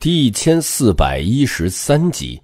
第1413集。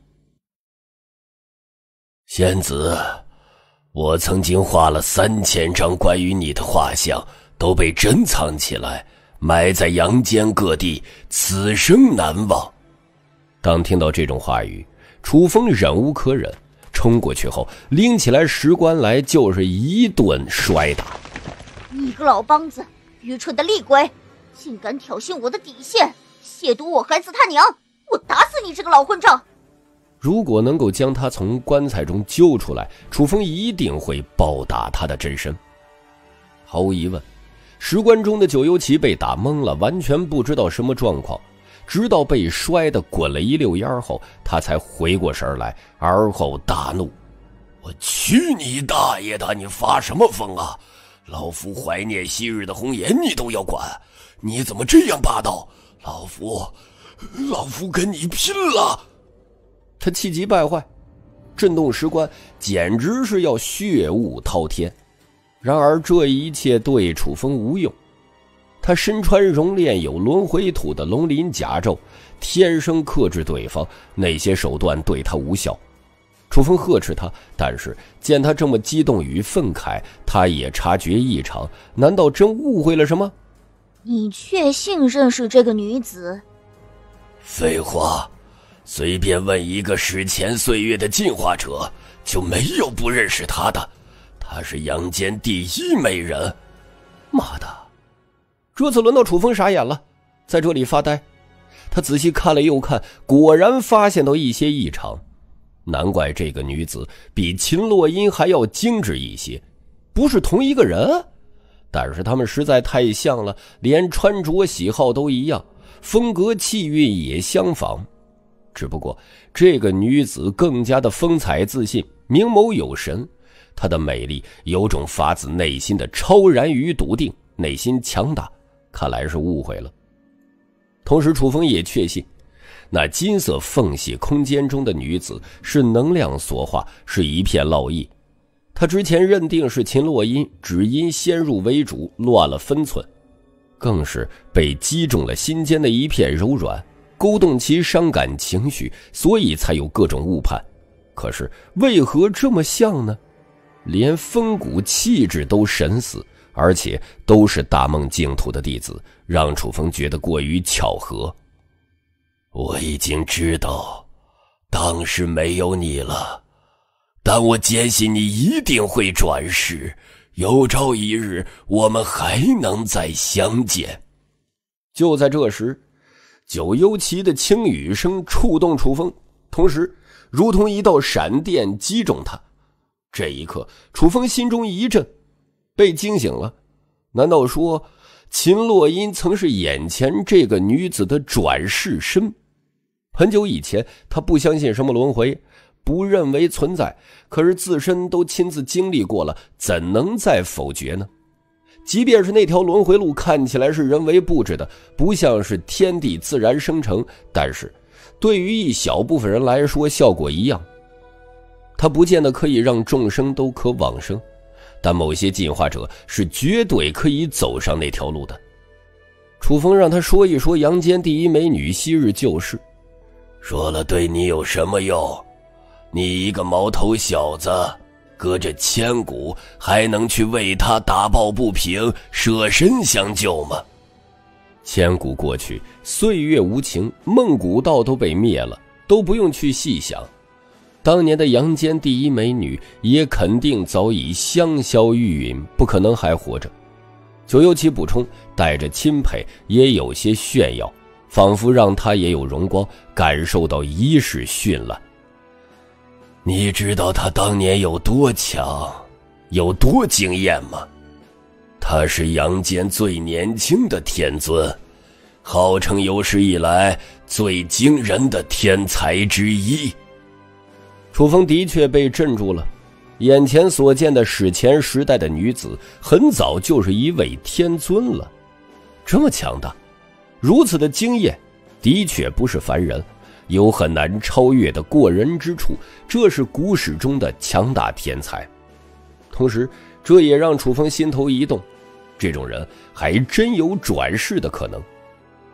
仙子，我曾经画了3000张关于你的画像，都被珍藏起来，埋在阳间各地，此生难忘。 当听到这种话语，楚风忍无可忍，冲过去后拎起来石棺来就是一顿摔打。 你个老梆子，愚蠢的厉鬼，竟敢挑衅我的底线，亵渎我孩子他娘，我打死你这个老混账！ 如果能够将他从棺材中救出来，楚风一定会暴打他的真身。毫无疑问，石棺中的九幽奇被打懵了，完全不知道什么状况，直到被摔得滚了一溜烟后，他才回过神来，而后大怒： 我去你大爷的，你发什么疯啊？老夫怀念昔日的红颜你都要管，你怎么这样霸道？老夫跟你拼了！ 他气急败坏，震动石棺，简直是要血雾滔天。然而这一切对楚风无用，他身穿熔炼有轮回土的龙鳞甲胄，天生克制对方，那些手段对他无效。楚风呵斥他，但是见他这么激动与愤慨，他也察觉异常，难道真误会了什么？ 你确信认识这个女子？ 废话，随便问一个史前岁月的进化者，就没有不认识她的。她是阳间第一美人。 妈的！这次轮到楚风傻眼了，在这里发呆。他仔细看了又看，果然发现到一些异常。难怪这个女子比秦洛音还要精致一些，不是同一个人，但是他们实在太像了，连穿着喜好都一样，风格气韵也相仿。只不过这个女子更加的风采自信，明眸有神，她的美丽有种发自内心的超然与笃定，内心强大，看来是误会了。同时楚风也确信那金色缝隙空间中的女子是能量所化，是一片烙印。他之前认定是秦洛音，只因先入为主，乱了分寸，更是被击中了心间的一片柔软，勾动其伤感情绪，所以才有各种误判。可是为何这么像呢？连风骨气质都神似，而且都是大梦净土的弟子，让楚风觉得过于巧合。 我已经知道当时没有你了，但我坚信你一定会转世，有朝一日我们还能再相见。 就在这时，九幽奇的轻语声触动楚风，同时如同一道闪电击中他。这一刻楚风心中一震，被惊醒了。难道说秦洛音曾是眼前这个女子的转世身？很久以前他不相信什么轮回，不认为存在，可是自身都亲自经历过了，怎能再否决呢？即便是那条轮回路看起来是人为布置的，不像是天地自然生成，但是对于一小部分人来说效果一样。它不见得可以让众生都可往生，但某些进化者是绝对可以走上那条路的。楚风让他说一说阳间第一美女昔日旧事。 说了对你有什么用？你一个毛头小子，隔着千古还能去为他打抱不平，舍身相救吗？ 千古过去，岁月无情，梦古道都被灭了，都不用去细想。当年的阳间第一美女也肯定早已香消玉殒，不可能还活着。九幽奇补充，带着钦佩，也有些炫耀，仿佛让他也有荣光，感受到一世绚烂。 你知道他当年有多强，有多惊艳吗？他是阳间最年轻的天尊，号称有史以来最惊人的天才之一。 楚风的确被镇住了，眼前所见的史前时代的女子很早就是一位天尊了，这么强大，如此的惊艳，的确不是凡人，有很难超越的过人之处，这是古史中的强大天才。同时这也让楚风心头一动，这种人还真有转世的可能。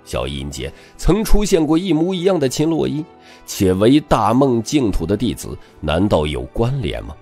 小阴间曾出现过一模一样的秦洛音，且为大梦净土的弟子，难道有关联吗？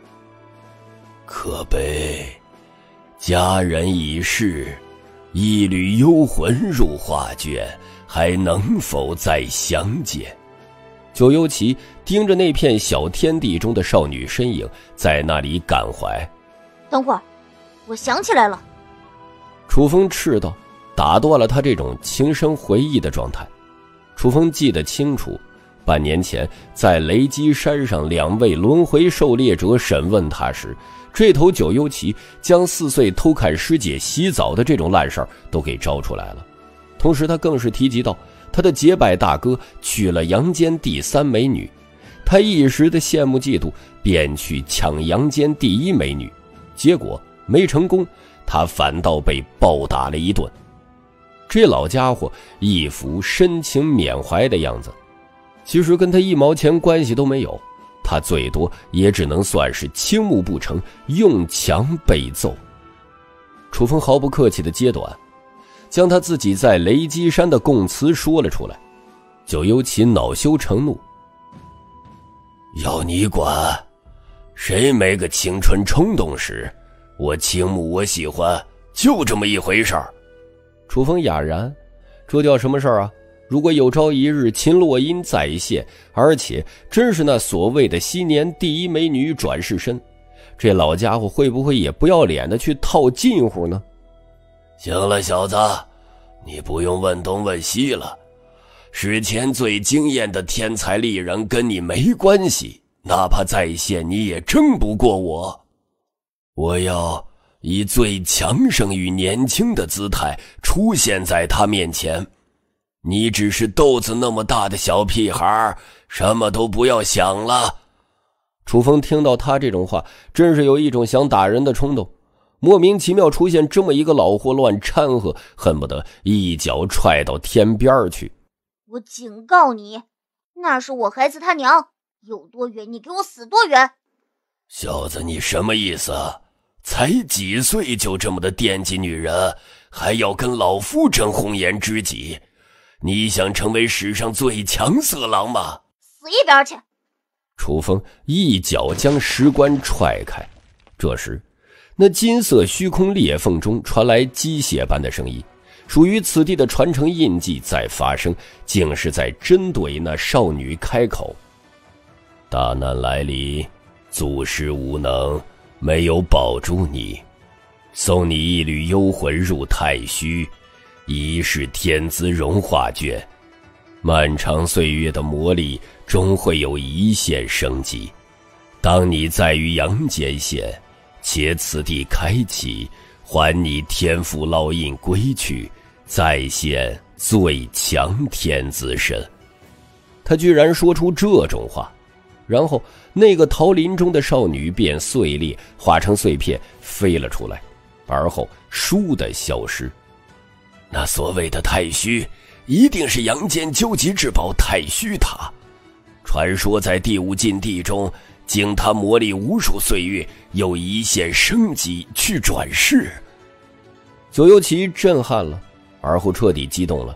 可悲，佳人已逝，一缕幽魂入画卷，还能否再相见？ 九幽奇盯着那片小天地中的少女身影，在那里感怀。 等会儿，我想起来了。 楚风斥道，打断了他这种轻声回忆的状态。楚风记得清楚，半年前在雷击山上2位轮回狩猎者审问他时，这头九幽奇将4岁偷看师姐洗澡的这种烂事儿都给招出来了。同时他更是提及到他的结拜大哥娶了阳间第3美女，他一时的羡慕嫉妒，便去抢阳间第1美女，结果没成功，他反倒被暴打了一顿。这老家伙一副深情缅怀的样子，其实跟他1毛钱关系都没有，他最多也只能算是倾慕不成，用强被揍。楚风毫不客气的揭短，将他自己在雷击山的供词说了出来。九幽奇恼羞成怒， 要你管？谁没个青春冲动时？我倾慕我喜欢，就这么一回事儿。 楚风哑然，这叫什么事儿啊？如果有朝一日秦洛音再现，而且真是那所谓的昔年第1美女转世身，这老家伙会不会也不要脸的去套近乎呢？ 行了，小子，你不用问东问西了。史前最惊艳的天才丽人跟你没关系，哪怕再现你也争不过我。我要以最强盛与年轻的姿态出现在他面前。你只是豆子那么大的小屁孩，什么都不要想了。 楚风听到他这种话，真是有一种想打人的冲动。莫名其妙出现这么一个老货乱掺和，恨不得一脚踹到天边去。 我警告你，那是我孩子他娘，有多远你给我死多远。 小子，你什么意思？才几岁就这么的惦记女人，还要跟老夫争红颜知己？你想成为史上最强色狼吗？ 死一边去！ 楚风一脚将石棺踹开。这时那金色虚空裂缝中传来机械般的声音，属于此地的传承印记在发生，竟是在针对那少女开口。 大难来临，祖师无能，没有保住你，送你一缕幽魂入太虚，一世天资融化卷。漫长岁月的磨砺终会有一线生机。当你再于阳间现，且此地开启，还你天赋烙印归去，再现最强天资身。 他居然说出这种话，然后那个桃林中的少女便碎裂，化成碎片飞了出来，而后倏地消失。 那所谓的太虚，一定是阳间究极至宝太虚塔。传说在第5禁地中，经他磨砺无数岁月，又一线生机去转世。 九幽奇震撼了，而后彻底激动了。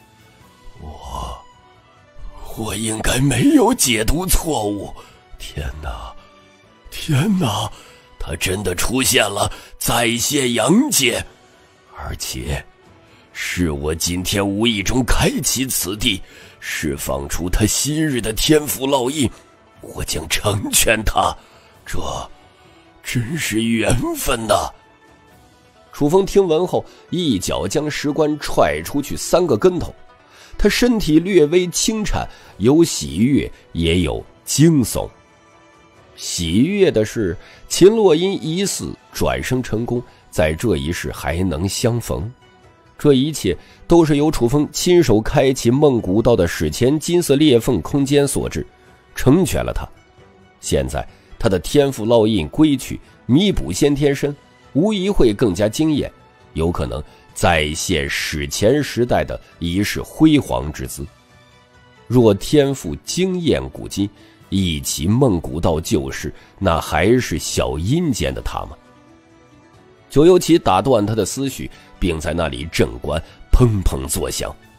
我应该没有解读错误。天哪，天哪，他真的出现了，再现阳间，而且是我今天无意中开启此地，释放出他昔日的天赋烙印，我将成全他，这真是缘分呐！ 楚风听闻后，一脚将石棺踹出去3个跟头，他身体略微轻颤，有喜悦，也有惊悚。喜悦的是秦洛音疑似转生成功，在这一世还能相逢。这一切都是由楚风亲手开启梦古道的史前金色裂缝空间所致，成全了他。现在他的天赋烙印归去，弥补先天身，无疑会更加惊艳，有可能再现史前时代的一世辉煌之姿。若天赋惊艳古今，一起梦古道旧事，那还是小阴间的他吗？九幽奇打断他的思绪，并在那里震棺砰砰作响。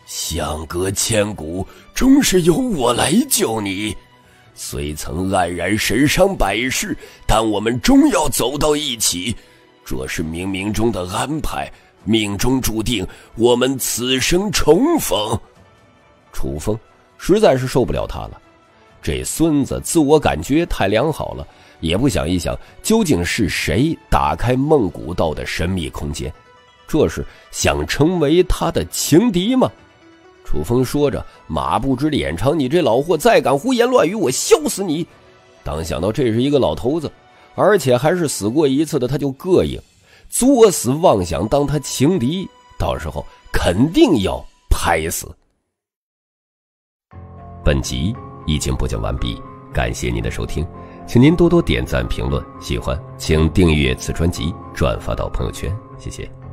相隔千古，终是由我来救你。虽曾黯然神伤百世，但我们终要走到一起。这是冥冥中的安排，命中注定我们此生重逢。 楚风实在是受不了他了，这孙子自我感觉太良好了，也不想一想究竟是谁打开梦古道的神秘空间，这是想成为他的情敌吗？楚风说着，马不知脸长，你这老货再敢胡言乱语，我削死你！当想到这是一个老头子，而且还是死过一次的，他就膈应，作死妄想当他情敌，到时候肯定要拍死。本集已经播讲完毕，感谢您的收听，请您多多点赞评论，喜欢请订阅此专辑，转发到朋友圈，谢谢。